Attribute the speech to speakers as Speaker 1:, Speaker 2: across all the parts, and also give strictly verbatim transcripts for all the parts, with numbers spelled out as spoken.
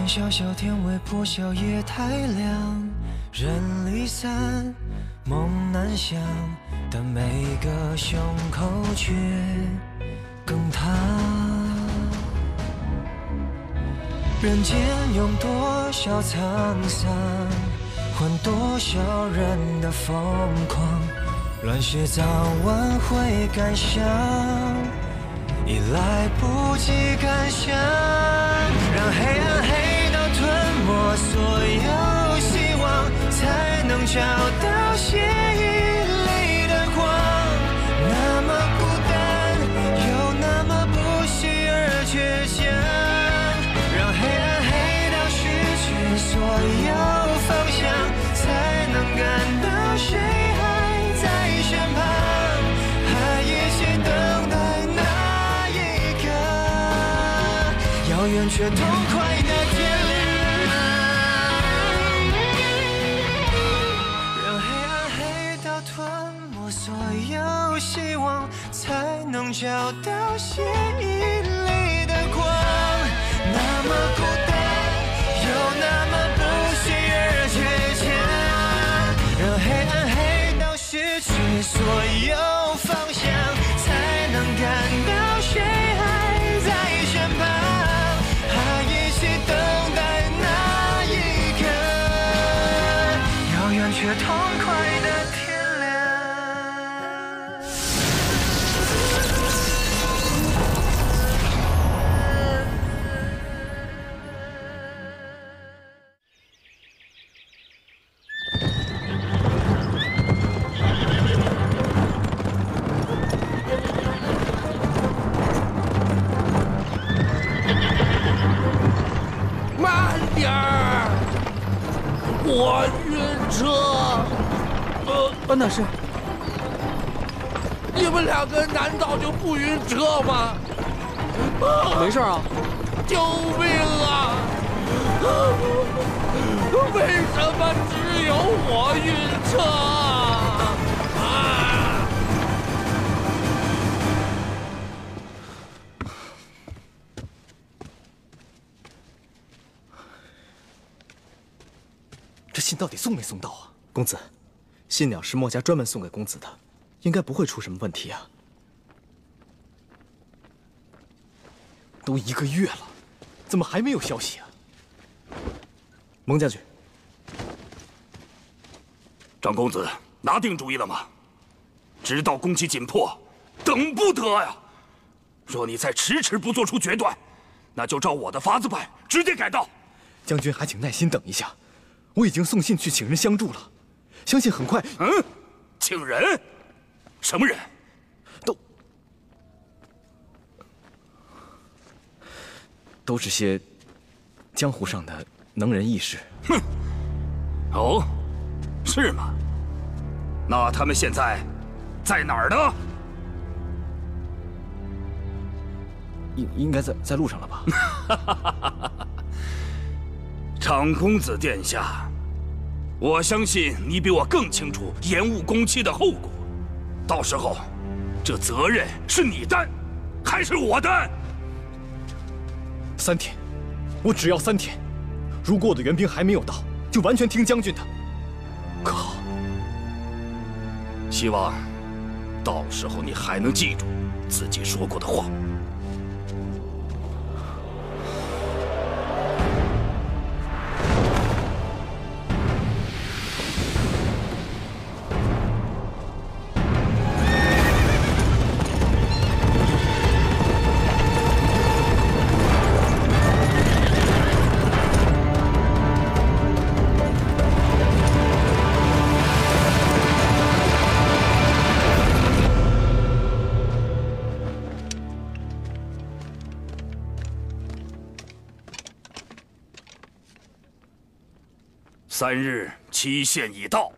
Speaker 1: 看小小天未破晓夜太凉，人离散，梦难想，但每个胸口却更烫。人间用多少沧桑，换多少人的疯狂，乱世早晚会感伤，已来不及感想，让黑暗黑到吞没所有希望，才能找到血液里的光。那么孤单，又那么不息而倔强，让黑暗黑到失去所有方向，才能感到谁还在身旁，还一起等待那一刻遥远却痛快的天亮。让黑暗黑到吞没所有希望，才能找到血液里的光。那么孤单，又那么不息而倔强，让黑暗黑到失去所有方向，才能感到谁还在身旁，还一起等待那一刻遥远却痛快的天亮。
Speaker 2: 慢点儿，我晕车。呃，
Speaker 3: 班大师，
Speaker 2: 你们两个难道就不晕车吗？啊、
Speaker 3: 没事啊。
Speaker 2: 救命啊！为什么只有我晕车啊？
Speaker 4: 这信到底送没送到啊？公子，信鸟是墨家专门送给公子的，应该不会出什么问题啊。都一个月了，怎么还没有消息啊？蒙将军，
Speaker 5: 长公子拿定主意了吗？知道工期紧迫，等不得呀！若你再迟迟不做出决断，那就照我的法子办，直接改道。
Speaker 4: 将军还请耐心等一下，我已经送信去请人相助了，相信很快。
Speaker 5: 嗯，请人？什么人？
Speaker 4: 都都是些江湖上的能人异士。
Speaker 5: 哼，哦，是吗？那他们现在在哪儿呢？
Speaker 4: 应应该在在路上了吧？
Speaker 5: 长公子殿下，我相信你比我更清楚延误工期的后果。到时候，这责任是你担，还是我担？
Speaker 4: 三天，我只要三天。如果我的援兵还没有到，就完全听将军的，可好？
Speaker 5: 希望到时候你还能记住自己说过的话。三日期限已到，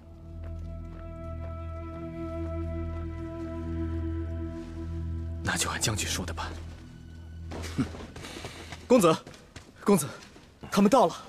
Speaker 4: 那就按将军说的办。哼，公子，公子，他们到了。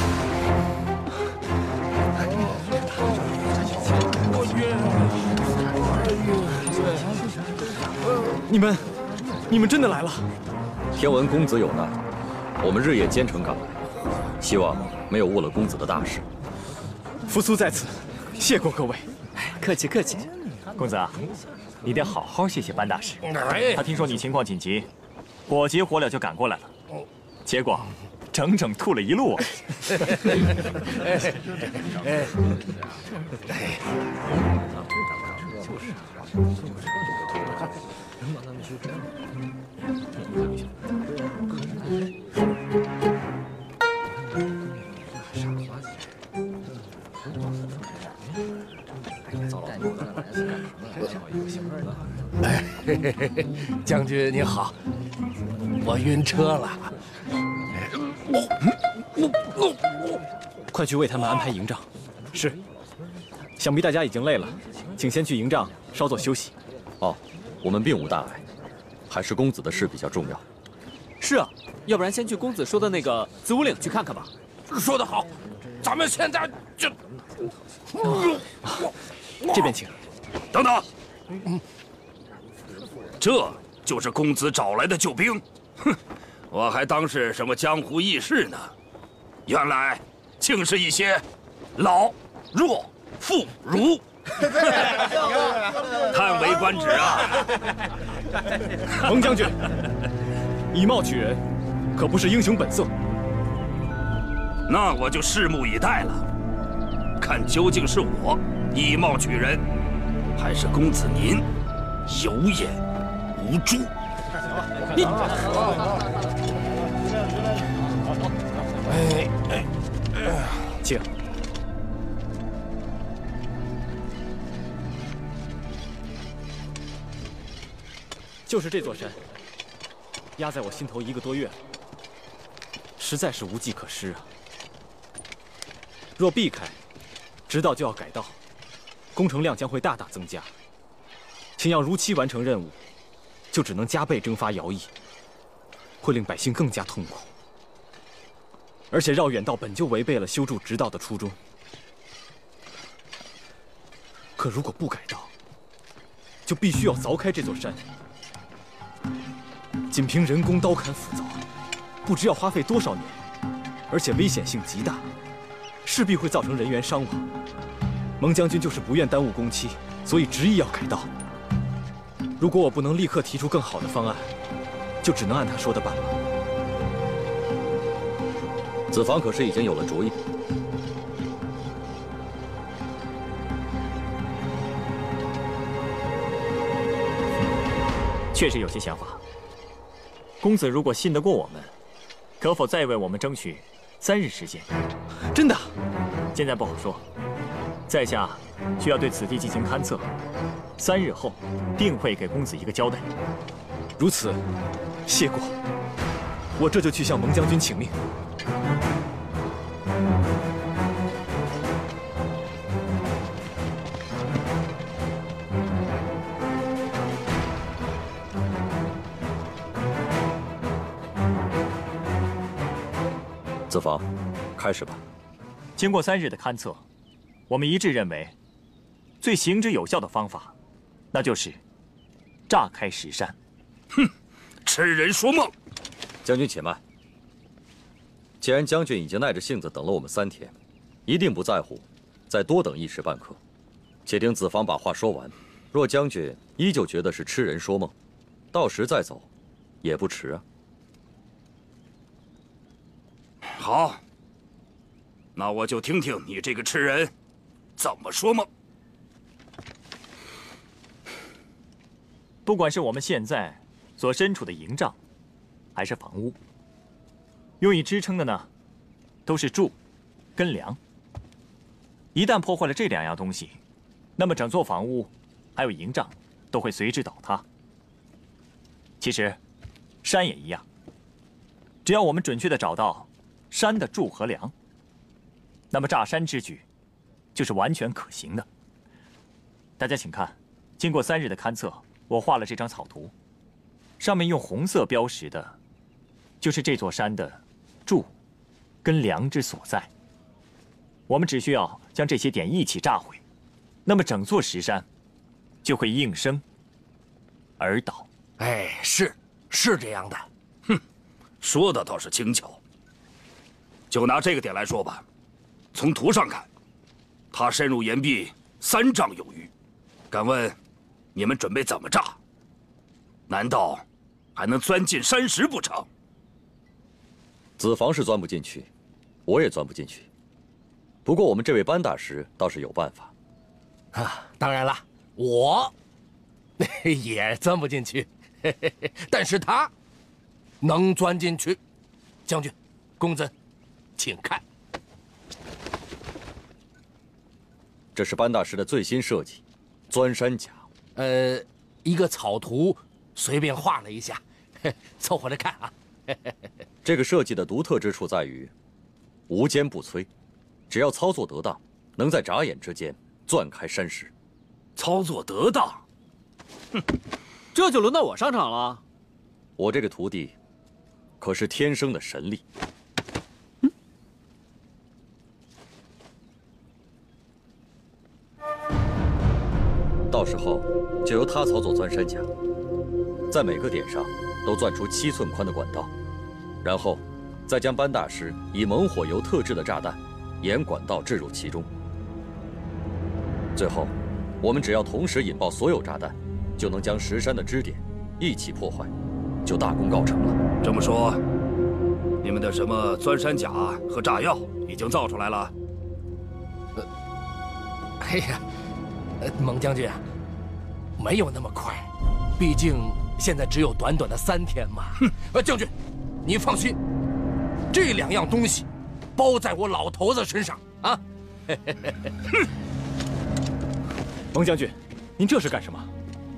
Speaker 4: 你们，你们真的来了！
Speaker 6: 听闻公子有难，我们日夜兼程赶来。
Speaker 4: 希望没有误了公子的大事。
Speaker 3: 扶苏在此，谢过各位。
Speaker 6: 客气客气。公子啊，你得好好谢谢班大师。他听说你情况紧急，火急火燎就赶过来了，结果整整吐了一路啊！
Speaker 2: 哎哎哎，就是啊，能把他们去这样。 哎，嘿嘿嘿，将军你好，我晕车了。
Speaker 3: 快去为他们安排营帐。是。想必大家已经累了，请先去营帐稍作休息。
Speaker 4: 哦，我们并无大碍，还是公子的事比较重要。
Speaker 7: 是啊，要不然先去公子说的那个子午岭去看看吧。
Speaker 2: 说得好，咱们现在就……
Speaker 3: 这边请。
Speaker 5: 等等，这就是公子找来的救兵。哼，我还当是什么江湖义士呢，原来竟是一些老弱妇孺。叹为观止啊！
Speaker 3: 蒙将军，以貌取人，可不是英雄本色。
Speaker 5: 那我就拭目以待了，看究竟是我以貌取人，还是公子您有眼无珠？
Speaker 7: 你，
Speaker 2: 哎哎，
Speaker 3: 请。就是这座山，压在我心头一个多月了，实在是无计可施啊。若避开，直道就要改道，工程量将会大大增加。请要如期完成任务，就只能加倍征发徭役，会令百姓更加痛苦。而且绕远道本就违背了修筑直道的初衷。可如果不改道，就必须要凿开这座山。仅凭人工刀砍斧凿，不知要花费多少年，而且危险性极大，势必会造成人员伤亡。蒙将军就是不愿耽误工期，所以执意要改道。如果我不能立刻提出更好的方案，就只能按他说的办了。
Speaker 4: 子房可是已经有了主意？
Speaker 6: 确实有些想法。公子如果信得过我们，可否再为我们争取三日时间？
Speaker 3: 真的？
Speaker 6: 现在不好说。在下需要对此地进行勘测，三日后定会给公子一个交代。
Speaker 3: 如此，谢过。我这就去向蒙将军请命。
Speaker 4: 子房，开始吧。
Speaker 6: 经过三日的勘测，我们一致认为，最行之有效的方法，那就是炸开石山。
Speaker 5: 哼，痴人说梦！
Speaker 4: 将军且慢。既然将军已经耐着性子等了我们三天，一定不在乎再多等一时半刻。且听子房把话说完。若将军依旧觉得是痴人说梦，到时再走，也不迟啊。
Speaker 5: 好，那我就听听你这个痴人怎么说梦。
Speaker 6: 不管是我们现在所身处的营帐，还是房屋，用以支撑的呢，都是柱跟梁。一旦破坏了这两样东西，那么整座房屋还有营帐都会随之倒塌。其实，山也一样。只要我们准确地找到山的柱和梁，那么炸山之举就是完全可行的。大家请看，经过三日的勘测，我画了这张草图，上面用红色标识的，就是这座山的柱跟梁之所在。我们只需要将这些点一起炸毁，那么整座石山就会应声而倒。
Speaker 2: 哎，是是这样的。
Speaker 5: 哼，说的倒是轻巧。 就拿这个点来说吧，从图上看，他深入岩壁三丈有余。敢问，你们准备怎么炸？难道还能钻进山石不成？
Speaker 4: 子房是钻不进去，我也钻不进去。不过我们这位班大师倒是有办法。
Speaker 2: 啊，当然了，我也钻不进去，但是他能钻进去。将军，公子，请看，
Speaker 4: 这是班大师的最新设计，钻山甲。
Speaker 2: 呃，一个草图，随便画了一下，凑合着看啊。
Speaker 4: 这个设计的独特之处在于，无坚不摧，只要操作得当，能在眨眼之间钻开山石。
Speaker 5: 操作得当，
Speaker 7: 哼，这就轮到我上场了。
Speaker 4: 我这个徒弟，可是天生的神力。
Speaker 7: 嗯，
Speaker 4: 到时候就由他操作钻山甲，在每个点上都钻出七寸宽的管道，然后再将班大师以猛火油特制的炸弹沿管道置入其中。最后，我们只要同时引爆所有炸弹，就能将石山的支点一起破坏，就大功告成了。
Speaker 5: 这么说，你们的什么钻山甲和炸药已经造出来了？
Speaker 2: 呃，哎呀，呃，蒙将军啊，没有那么快，毕竟现在只有短短的三天嘛。哼，呃，将军，你放心，这两样东西包在我老头子身上啊。
Speaker 3: 哼。蒙将军，您这是干什么？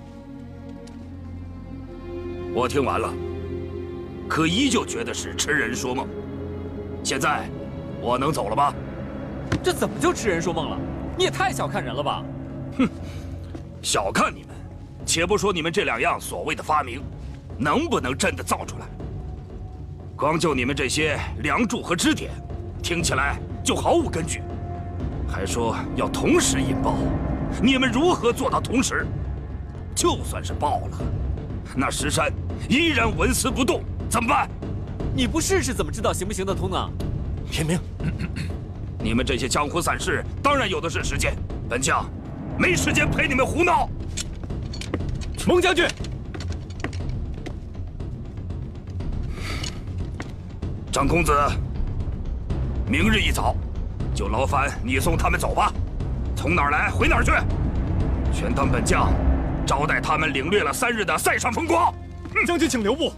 Speaker 5: 我听完了，可依旧觉得是痴人说梦。现在，我能走了吗？
Speaker 7: 这怎么就痴人说梦了？你也太小看人了吧！
Speaker 5: 哼，小看你们，且不说你们这两样所谓的发明，能不能真的造出来？光就你们这些梁柱和支点，听起来就毫无根据，还说要同时引爆。你们如何做到同时？就算是爆了，那石山依然纹丝不动，怎么办？
Speaker 7: 你不试试怎么知道行不行得通呢？
Speaker 2: 天明，
Speaker 5: 你们这些江湖散士当然有的是时间，本将没时间陪你们胡闹。
Speaker 3: 蒙将军，
Speaker 5: 张公子，明日一早就劳烦你送他们走吧。从哪儿来回哪儿去，全当本将招待他们领略了三日的塞上风光。
Speaker 3: 将军请留步。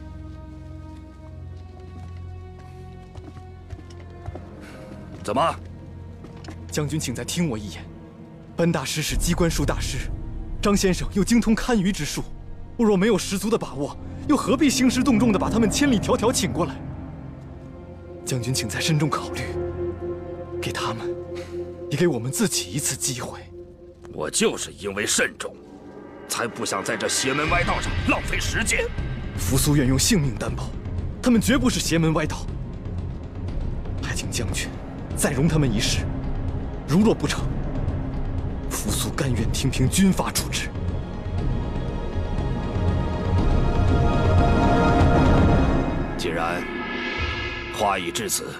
Speaker 5: 怎么？
Speaker 3: 将军请再听我一言。班大师是机关术大师，张先生又精通堪舆之术，我若没有十足的把握，又何必兴师动众的把他们千里迢迢请过来？将军请再慎重考虑，给他们。也给我们自己一次机会。
Speaker 5: 我就是因为慎重，才不想在这邪门歪道上浪费时间。
Speaker 3: 扶苏愿用性命担保，他们绝不是邪门歪道。还请将军再容他们一试，如若不成，扶苏甘愿听凭军法处置。
Speaker 5: 既然话已至此，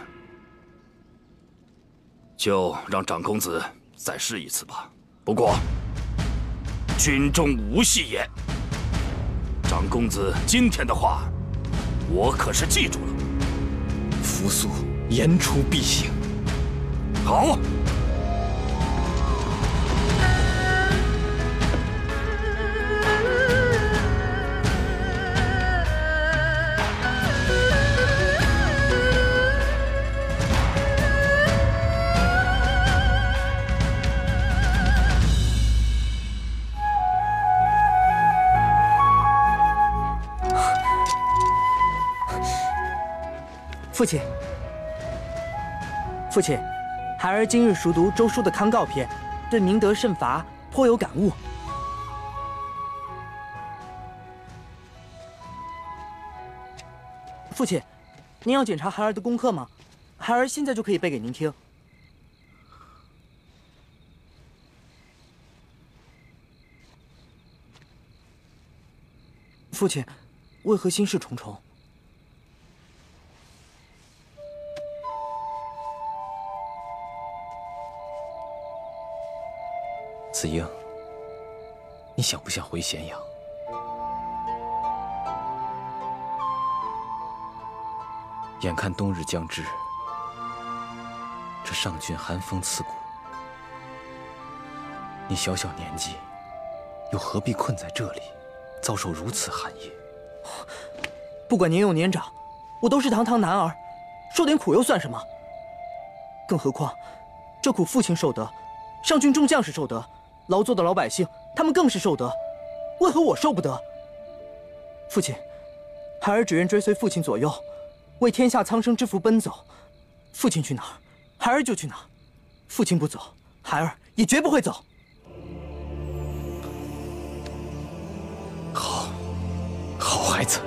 Speaker 5: 就让长公子再试一次吧。不过，军中无戏言。长公子今天的话，我可是记住了。
Speaker 3: 扶苏言出必行。
Speaker 5: 好。
Speaker 8: 父亲，父亲，孩儿今日熟读周书的康告篇，对明德慎罚颇有感悟。父亲，您要检查孩儿的功课吗？孩儿现在就可以背给您听。父亲，为何心事重重？
Speaker 3: 子英，你想不想回咸阳？眼看冬日将至，这上郡寒风刺骨，你小小年纪，又何必困在这里，遭受如此寒夜？
Speaker 8: 不管年幼年长，我都是堂堂男儿，受点苦又算什么？更何况，这苦父亲受得，上郡众将士受得，劳作的老百姓他们更是受得，为何我受不得？父亲，孩儿只愿追随父亲左右，为天下苍生之福奔走。父亲去哪儿，孩儿就去哪儿；父亲不走，孩儿也绝不会走。
Speaker 3: 好，好孩子。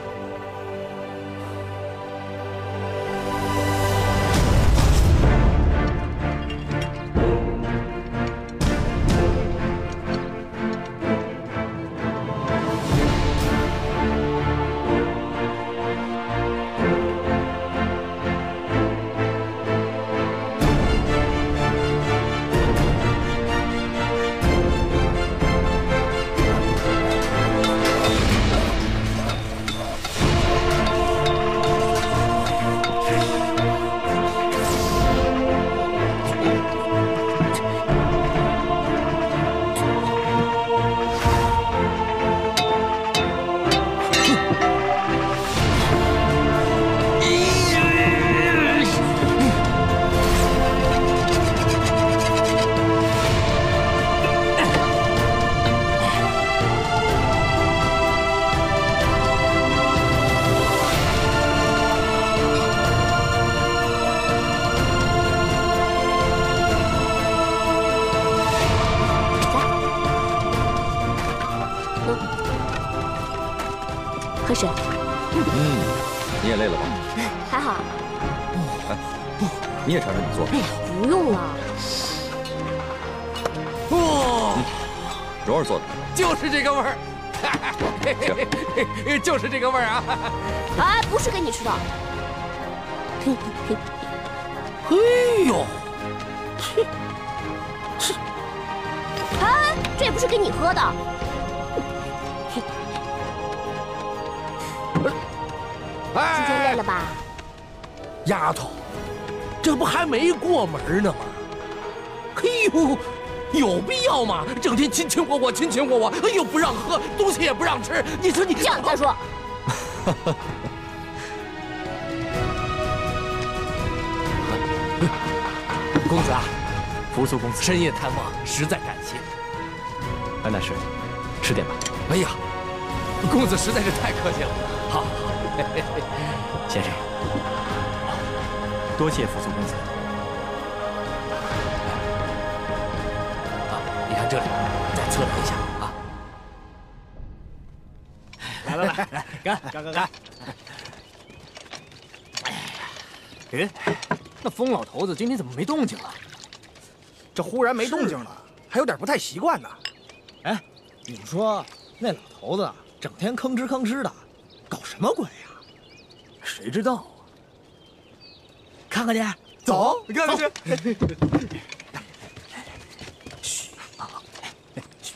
Speaker 9: 喝水。
Speaker 4: 嗯，你也累了吧？
Speaker 9: 还好。
Speaker 4: 哎，你也尝尝你做的。
Speaker 9: 哎呀，不用了。
Speaker 2: 哇，
Speaker 4: 蓉儿做的，
Speaker 2: 就是这个味儿，就是这个味儿啊！
Speaker 9: 哎，不是给你吃的。
Speaker 2: 哎呦，
Speaker 9: 是，哎，这也不是给你喝的。今天累了吧？
Speaker 2: 丫头，这不还没过门呢吗？哎呦，有必要吗？整天亲亲我我，亲亲我我，哎呦，不让喝，东西也不让吃，你说你
Speaker 9: 这样再说。
Speaker 2: 公子啊，
Speaker 6: 扶苏公子，
Speaker 2: 深夜探望，实在感谢。
Speaker 3: 安大师，吃点吧。
Speaker 2: 哎呀，公子实在是太客气了。好，好，
Speaker 3: 先生，
Speaker 6: 多谢扶苏公子。
Speaker 2: 啊，你看这里，再测量一下啊。
Speaker 8: 来来来来，干干干干！哎，那疯老头子今天怎么没动静了？
Speaker 10: 这忽然没动静了，还有点不太习惯呢。
Speaker 11: 哎，你们说那老头子整天吭哧吭哧的，搞什么鬼呀？
Speaker 8: 谁知道啊？
Speaker 11: 看看去，
Speaker 10: 走，
Speaker 8: 看看去。
Speaker 11: 嘘啊！嘘。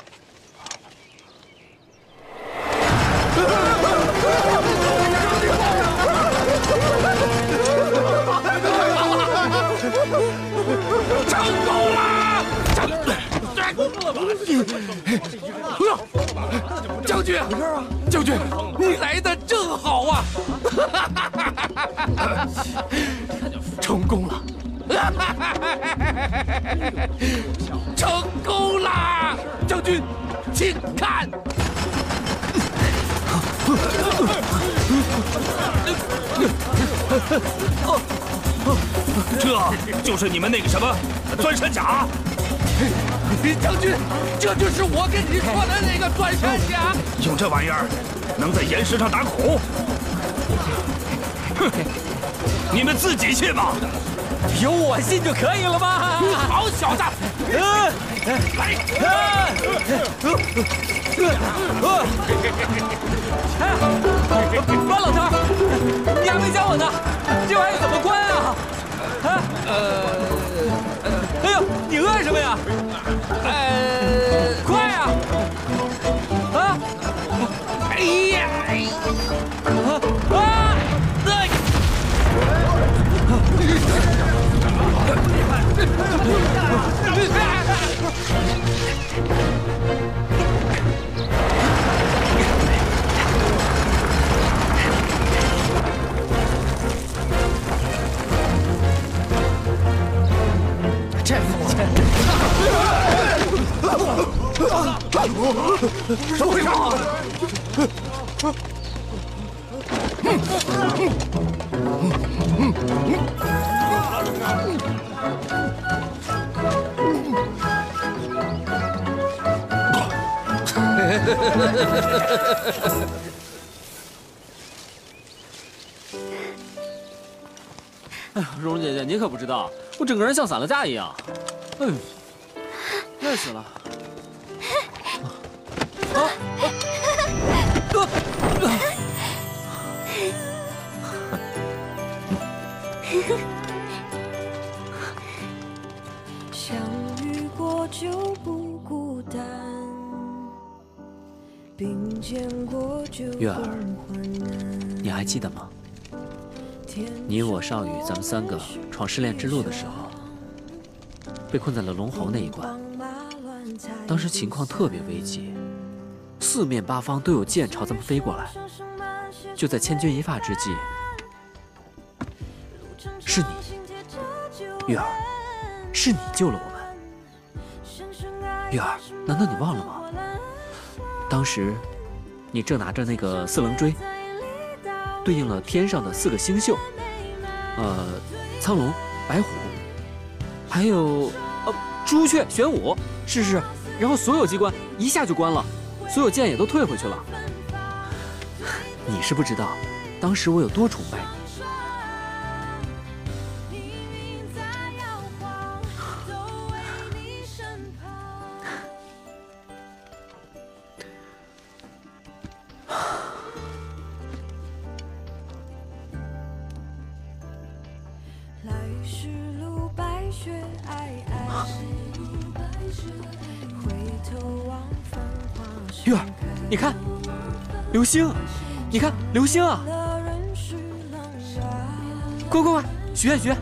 Speaker 2: 成功了！成功了吧？将军，将军，你来的正好啊！成功了！成功了！将军，请看。
Speaker 5: 这就是你们那个什么钻山甲？
Speaker 2: 将军，这就是我跟你说的那个钻山甲。
Speaker 5: 用这玩意儿能在岩石上打孔？哼！你们自己信吧。
Speaker 7: 有我信就可以了吧？
Speaker 2: 好小子！
Speaker 7: 嗯，
Speaker 2: 来！
Speaker 7: 关老头，你还没教我呢，这玩意怎么关啊？啊？呃，哎呦，你饿什么呀？
Speaker 2: 哎， 怎么回事？
Speaker 7: 哎呀，蓉蓉姐姐，你可不知道，我整个人像散了架一样。哎呦，累死了。啊！
Speaker 12: 相遇过就不孤单，并肩过就
Speaker 7: 月儿，你还记得吗？你我少宇，咱们三个闯试炼之路的时候，被困在了龙侯那一关。当时情况特别危急，四面八方都有剑朝咱们飞过来。就在千钧一发之际，是你，月儿，是你救了我们。月儿，难道你忘了吗？当时，你正拿着那个四棱锥，对应了天上的四个星宿，呃，苍龙、白虎，还有呃朱雀、玄武，是是。然后所有机关一下就关了，所有剑也都退回去了。你是不知道，当时我有多崇拜你。
Speaker 12: 来时路白雪皑皑，回头望繁华
Speaker 7: 月儿，你看，流星，你看流星啊！快快快，许愿许愿！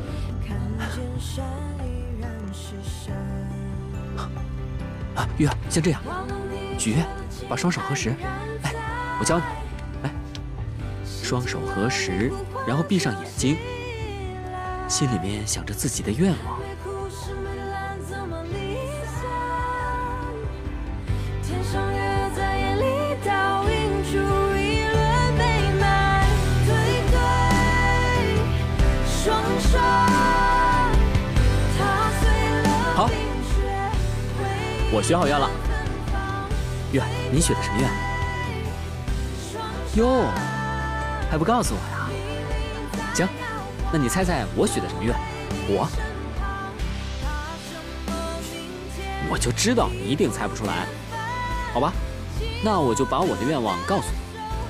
Speaker 7: 啊，月儿，像这样，许愿，把双手合十，来，我教你，来，双手合十，然后闭上眼睛，心里面想着自己的愿望。好，我许好愿了。月，你许的什么愿？哟，还不告诉我呀？行，那你猜猜我许的什么愿？我，我就知道你一定猜不出来。好吧，那我就把我的愿望告诉你。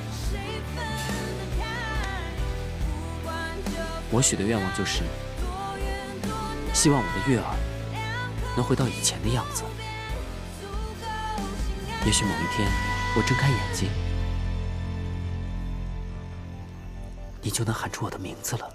Speaker 7: 我许的愿望就是，希望我的月儿能回到以前的样子。也许某一天，我睁开眼睛，你就能喊出我的名字了。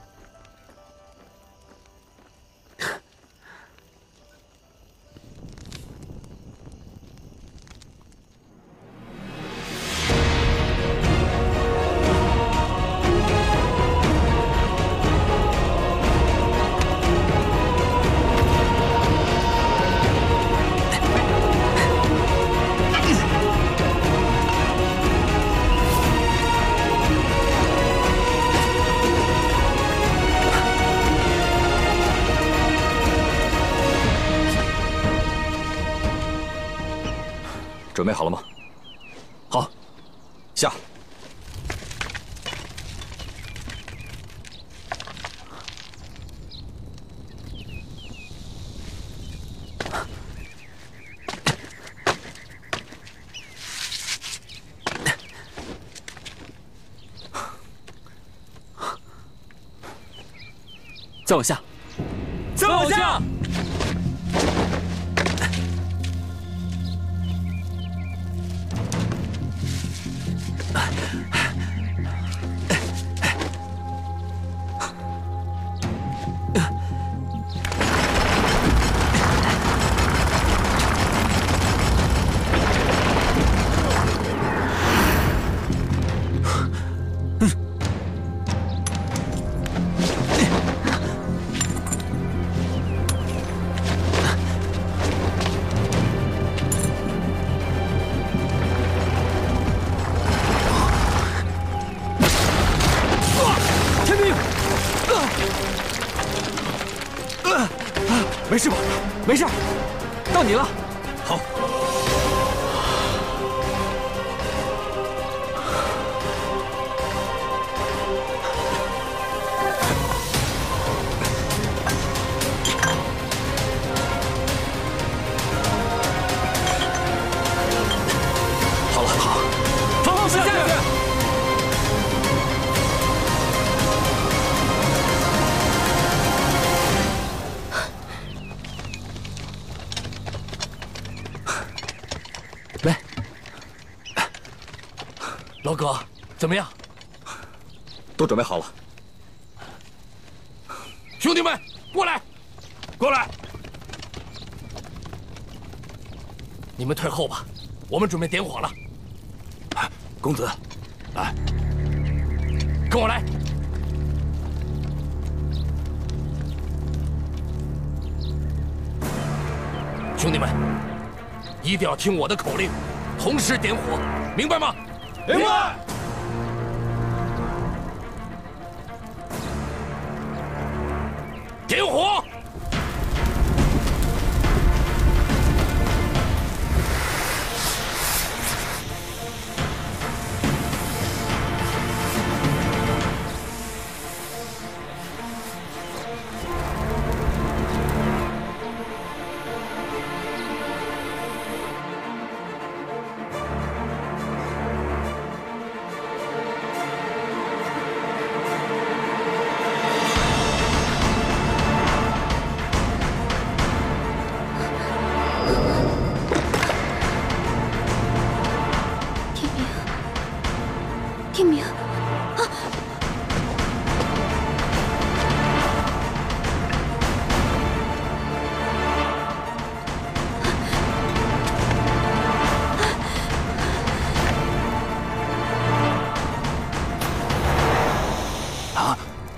Speaker 4: 准备好了吗？好，下。
Speaker 7: 再往下，
Speaker 6: 再往下。
Speaker 3: 没事吧？没事，到你了。
Speaker 4: 好。好了，好，
Speaker 3: 放放下去。
Speaker 2: 老葛，怎么样？
Speaker 4: 都准备好了。
Speaker 2: 兄弟们，过来，过来！你们退后吧，我们准备点火了。
Speaker 5: 公子，来，
Speaker 2: 跟我来。兄弟们，一定要听我的口令，同时点火，明白吗？
Speaker 3: 明白。
Speaker 2: 点火！
Speaker 9: 天明，啊！
Speaker 6: 啊！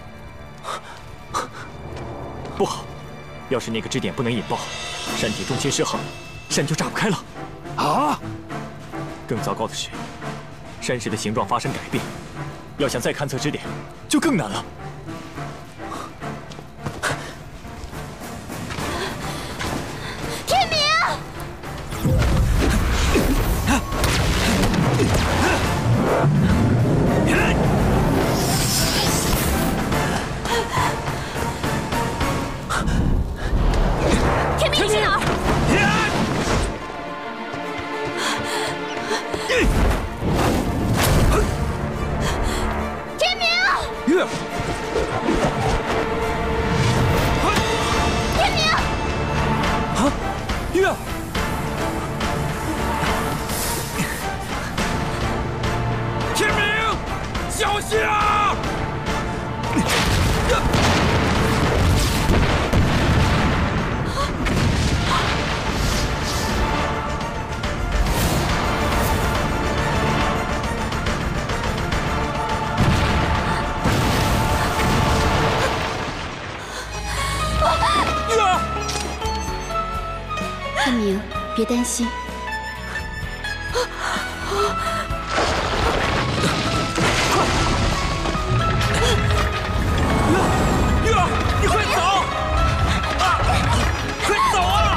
Speaker 6: 不好，要是那个支点不能引爆，山体重心失衡，山就炸不开了。
Speaker 5: 啊！
Speaker 6: 更糟糕的是。 山势的形状发生改变，要想再勘测支点，就更难了。
Speaker 9: 天明，天明，你去哪儿？
Speaker 3: 月，
Speaker 9: 天明，
Speaker 3: 啊，月，
Speaker 2: 天明，小心啊！
Speaker 9: 天明，别担心。
Speaker 3: 月儿，你快走！啊，快走啊！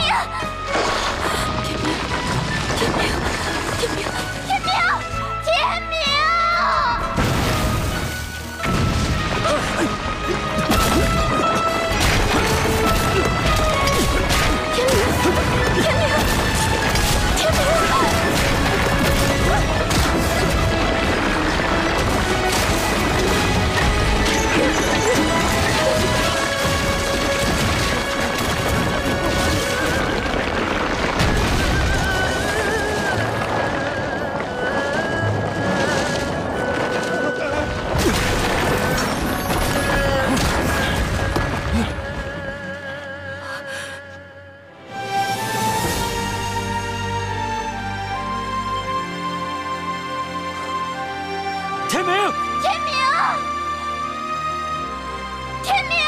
Speaker 9: 天明，天明，天明，天明，天明，天明，天
Speaker 3: 天明，
Speaker 9: 天明，天明，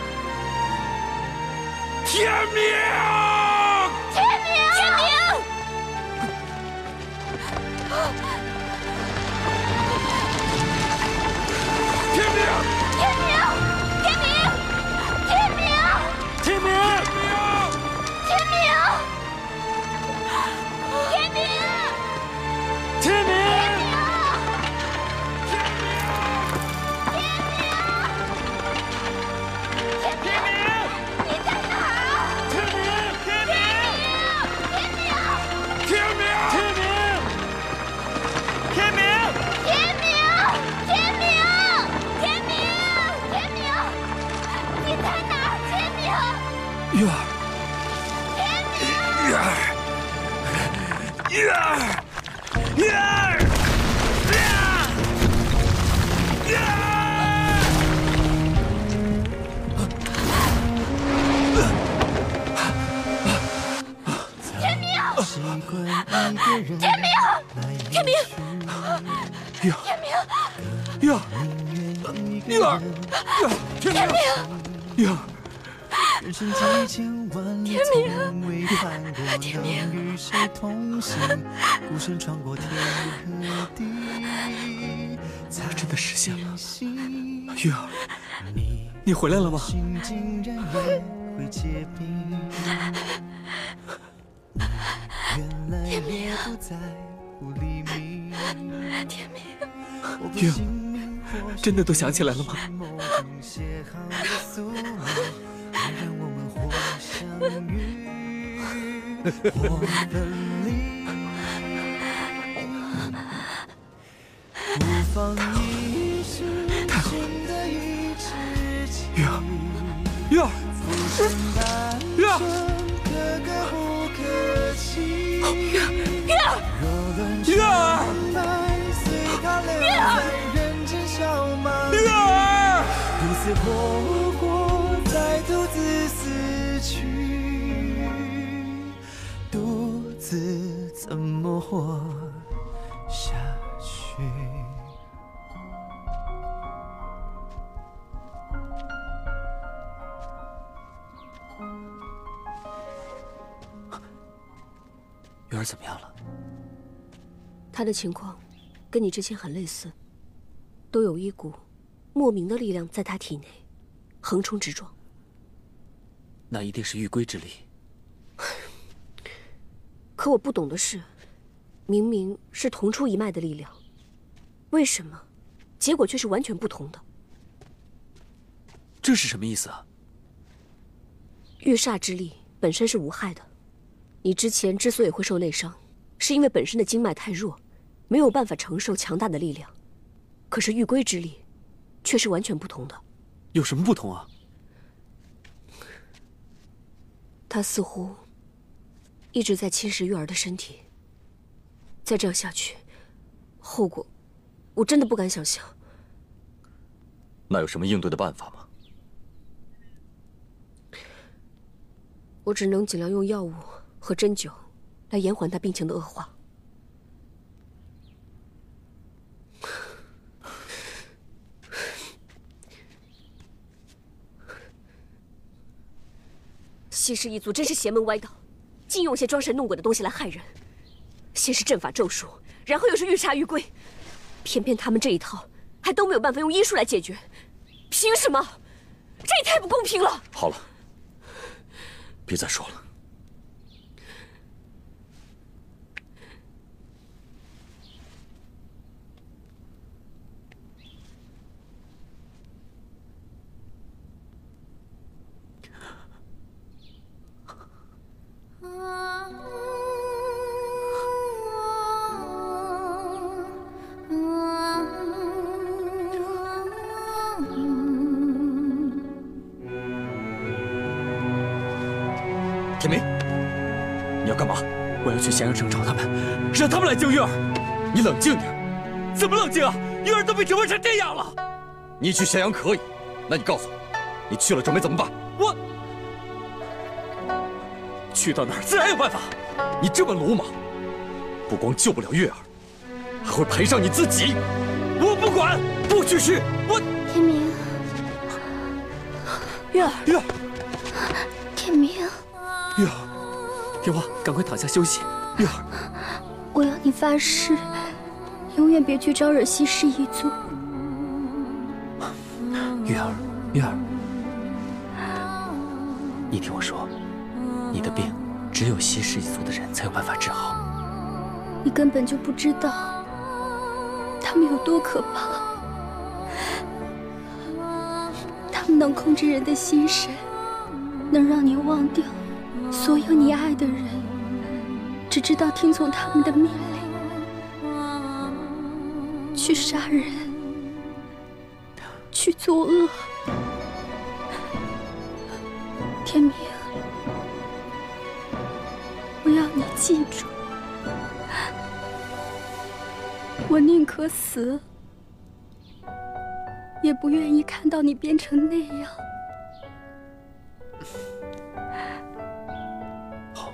Speaker 2: 天明，
Speaker 9: 天明，天明，
Speaker 2: 天明，
Speaker 9: 天明，天明，天明，
Speaker 3: 天明， 玉儿，玉儿，玉儿，玉儿，玉儿。
Speaker 9: 天明，天明，
Speaker 3: 玉儿，
Speaker 9: 天明，
Speaker 3: 玉儿，玉儿，玉儿，天明，玉儿，
Speaker 9: 天明，天明，
Speaker 3: 真的实现了，玉儿，你回来了吗？
Speaker 9: 天明，天明，
Speaker 3: 玉儿，真的都想起来了吗？太好了，玉儿，玉儿，玉儿。
Speaker 9: 玉儿，
Speaker 3: 玉儿，
Speaker 9: 玉儿，
Speaker 3: 玉儿，
Speaker 1: 独自活过，再独自死去，独自怎么活下去？
Speaker 7: 玉儿怎么样了？
Speaker 13: 他的情况跟你之前很类似，都有一股莫名的力量在他体内横冲直撞。
Speaker 7: 那一定是玉龟之力。
Speaker 13: 可我不懂的是，明明是同出一脉的力量，为什么结果却是完全不同的？
Speaker 7: 这是什么意思啊？
Speaker 13: 玉煞之力本身是无害的。 你之前之所以会受内伤，是因为本身的经脉太弱，没有办法承受强大的力量。可是玉龟之力，却是完全不同的。
Speaker 7: 有什么不同啊？
Speaker 13: 他似乎一直在侵蚀玉儿的身体。再这样下去，后果我真的不敢想象。
Speaker 4: 那有什么应对的办法吗？
Speaker 13: 我只能尽量用药物 和针灸来延缓他病情的恶化。西氏一族真是邪门歪道，竟用些装神弄鬼的东西来害人。先是阵法咒术，然后又是玉煞玉龟，偏偏他们这一套还都没有办法用医术来解决，凭什么？这也太不公平了！
Speaker 4: 好了，别再说了。
Speaker 3: 天明，你要干嘛？我要去咸阳城找他们，让他们来救玉儿。
Speaker 4: 你冷静点。
Speaker 3: 怎么冷静啊？玉儿都被折磨成这样了。
Speaker 4: 你去咸阳可以，那你告诉我，你去了准备怎么办？
Speaker 3: 我去到哪儿自然有办法。
Speaker 4: 你这么鲁莽，不光救不了月儿，还会赔上你自己。
Speaker 3: 我不管，不许去！我
Speaker 9: 天明，
Speaker 13: 月儿，
Speaker 3: 月儿，
Speaker 9: 天明，
Speaker 3: 月儿，天花，赶快躺下休息。月儿，
Speaker 9: 我要你发誓，永远别去招惹西氏一族。
Speaker 7: 月儿，月儿，你听我说，你的病只有西氏一族的人才有办法治好。
Speaker 9: 你根本就不知道他们有多可怕。他们能控制人的心神，能让你忘掉所有你爱的人，只知道听从他们的命令，去杀人，去作恶。天明， 记住，我宁可死，也不愿意看到你变成那样。
Speaker 2: 好。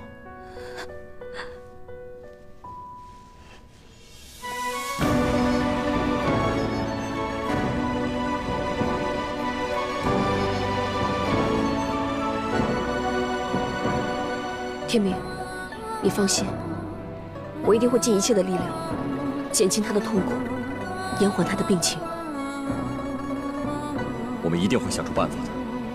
Speaker 13: 天明，你放心，我一定会尽一切的力量，减轻他的痛苦，延缓他的病情。
Speaker 4: 我们一定会想出办法的。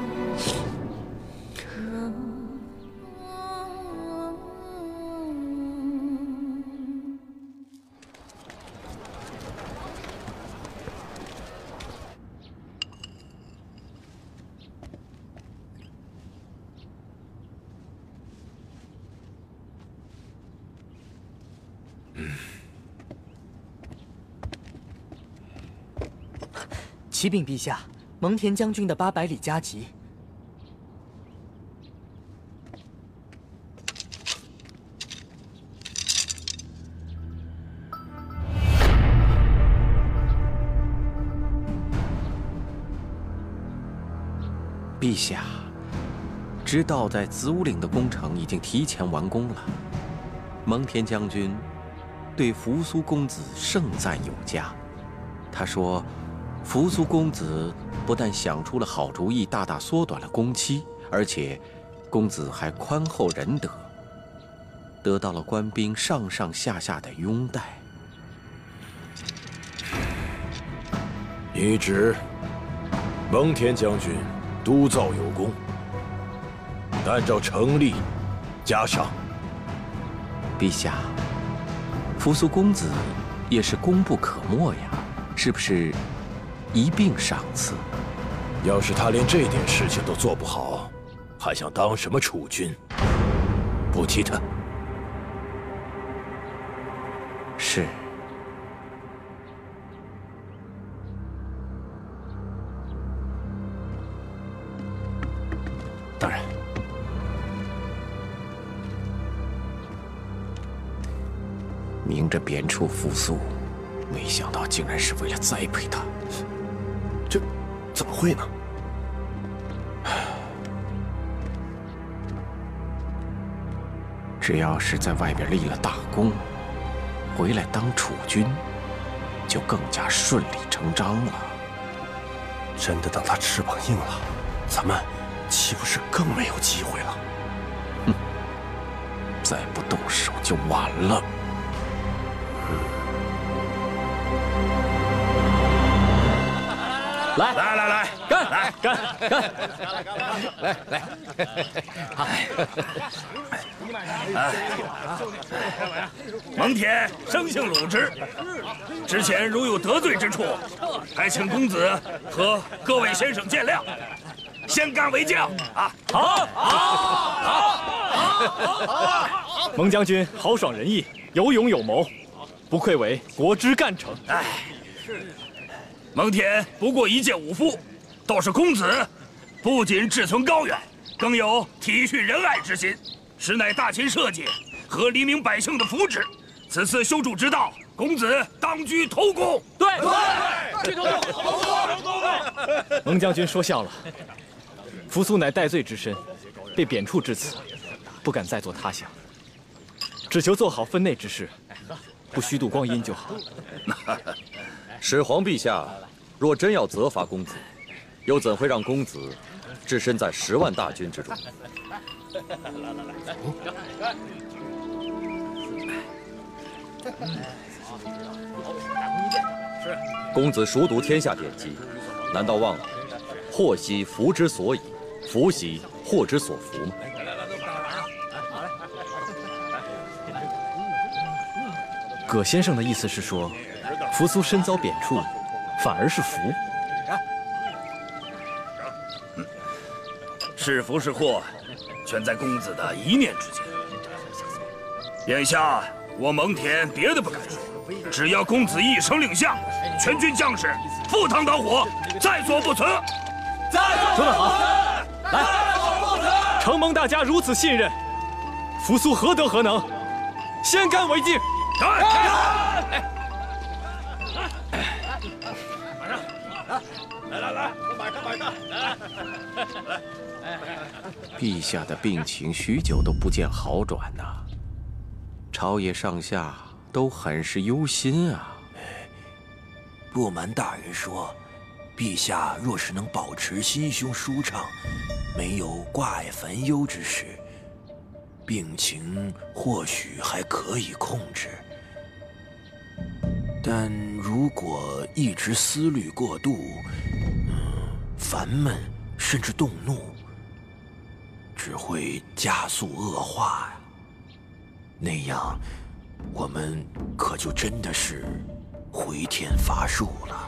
Speaker 8: 启禀陛下，蒙恬将军的八百里加急。
Speaker 14: 陛下，知道在子午岭的工程已经提前完工了。蒙恬将军对扶苏公子盛赞有加，他说。 扶苏公子不但想出了好主意，大大缩短了工期，而且公子还宽厚仁德，得到了官兵上上下下的拥戴。
Speaker 15: 懿旨：蒙恬将军督造有功，按照成例加赏。
Speaker 14: 陛下，扶苏公子也是功不可没呀，是不是？ 一并赏赐。
Speaker 15: 要是他连这点事情都做不好，还想当什么储君？不提他。
Speaker 14: 是。
Speaker 15: 大人。
Speaker 14: 明着贬黜扶苏，没想到竟然是为了栽培他。
Speaker 15: 这怎么会呢？
Speaker 14: 只要是在外边立了大功，回来当储君，就更加顺理成章了。
Speaker 15: 真的等他翅膀硬了，咱们岂不是更没有机会了？
Speaker 14: 哼，再不动手就晚了。
Speaker 15: 嗯
Speaker 6: 来
Speaker 5: 来来来，
Speaker 6: 干
Speaker 5: 来
Speaker 6: 干干！
Speaker 2: 来来，
Speaker 5: 蒙恬生性鲁直，之前如有得罪之处，还请公子和各位先生见谅。先干为将啊！
Speaker 6: 好，好，好！蒙将军豪爽仁义，有勇有谋，不愧为国之干城。
Speaker 5: 哎。 蒙恬不过一介武夫，倒是公子不仅志存高远，更有体恤仁爱之心，实乃大秦社稷和黎民百姓的福祉。此次修筑之道，公子当居头功。
Speaker 6: 对对，对头功。蒙将军说笑了，扶苏乃戴罪之身，被贬黜至此，不敢再做他乡，只求做好分内之事，不虚度光阴就好。
Speaker 4: 始皇陛下若真要责罚公子，又怎会让公子置身在十万大军之中？公子熟读天下典籍，难道忘了“祸兮福之所倚，福兮祸之所伏”吗？
Speaker 6: 葛先生的意思是说，扶苏身遭贬黜，反而是福。
Speaker 5: 嗯，是福是祸，全在公子的一念之间。眼下我蒙恬别的不敢说，只要公子一声令下，全军将士赴汤蹈火，在所不辞。
Speaker 6: 说得好，来，承蒙大家如此信任，扶苏何德何能，
Speaker 3: 先干为敬。
Speaker 5: 干！
Speaker 15: 马上，来来来，马上马上，来来。
Speaker 14: 陛下的病情许久都不见好转呐、啊，朝野上下都很是忧心啊。
Speaker 16: 不瞒大人说，陛下若是能保持心胸舒畅，没有挂碍烦忧之事，病情或许还可以控制。但如果一直思虑过度，嗯，烦闷甚至动怒，只会加速恶化呀。那样，我们可就真的是回天乏术了。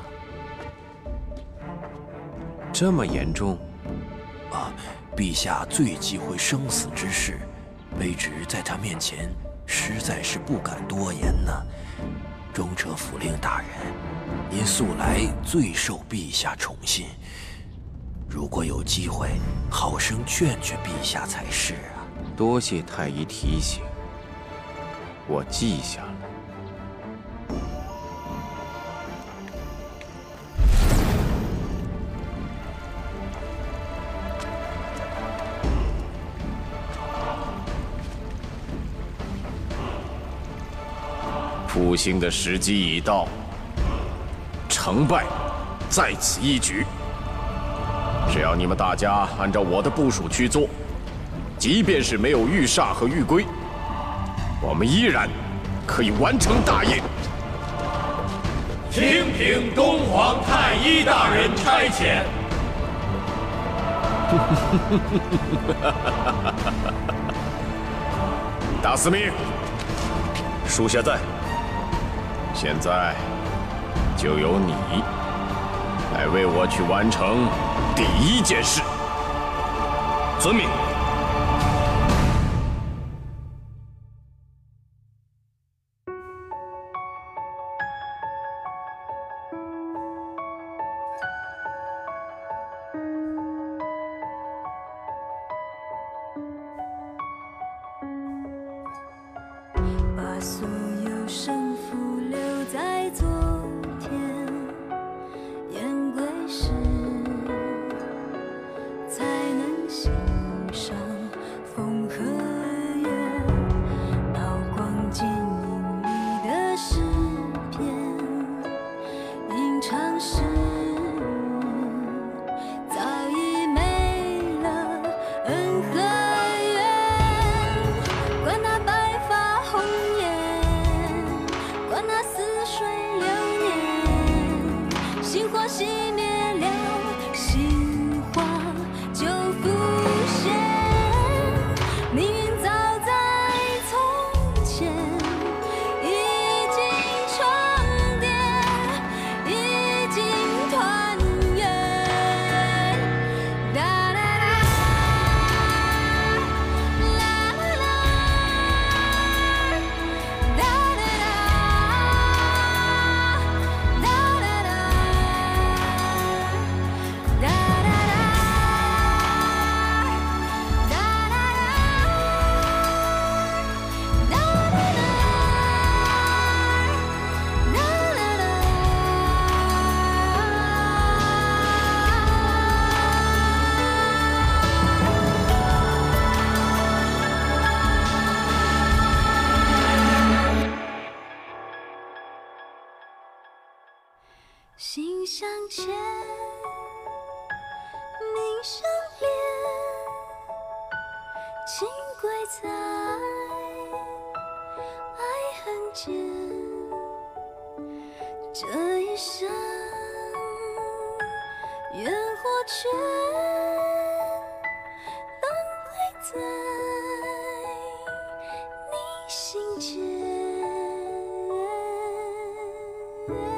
Speaker 14: 这么严重？
Speaker 16: 啊，陛下最忌讳生死之事，卑职在他面前实在是不敢多言呢。中车府令大人，您素来最受陛下宠信，如果有机会，好生劝劝陛下才是啊。
Speaker 14: 多谢太医提醒，我记下了。
Speaker 15: 复兴的时机已到，成败在此一举。只要你们大家按照我的部署去做，即便是没有御煞和御龟，我们依然可以完成大业。
Speaker 17: 听凭东皇太医大人差遣。
Speaker 15: 大司命，属下在。现在就由你来为我去完成第一件事。
Speaker 5: 遵命。
Speaker 12: 把所有胜负留在昨天，言归时，才能欣赏风和月，刀光剑影里的诗篇，吟唱时早已没了恩和怨，管他白发红颜，管那似水流年，心火熄灭了，心花就浮现。命运早在从前已经重叠，已经团圆。哒啦啦，啦啦啦，哒啦啦，哒啦啦，哒啦啦，哒啦啦，哒啦心相牵，命相连，情归在爱恨间。这一生愿或缺，当归在你心间。